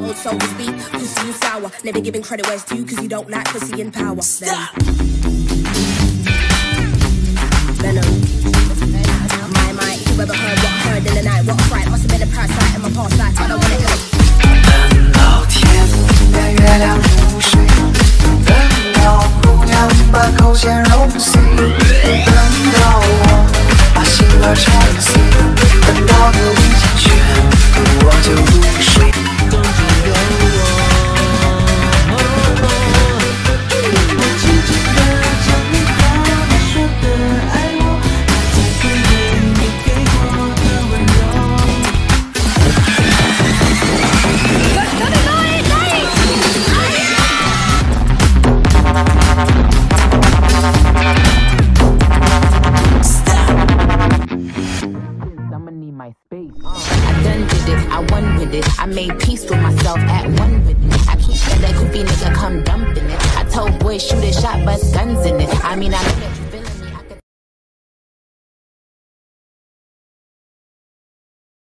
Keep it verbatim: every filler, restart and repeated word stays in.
old soul to speak. Pussy you sour, never giving credit where it's due, cause you don't like pussy in power. Stop. Venom. My mind, you ever heard what I heard in the night? What a fright, must have been a parasite in my past life. I don't wanna hear it. 等到天边月亮入睡，等到姑娘把口线揉碎，等到我把心儿拆碎，等到你已经全部，我就入睡。等只有我，我静静地将你好好说的爱我，再回味你给我的温柔。 I made peace with myself at one with it. I keep that goofy nigga come dumping it. I told boys shoot a shot, bust guns in it. I mean I know that.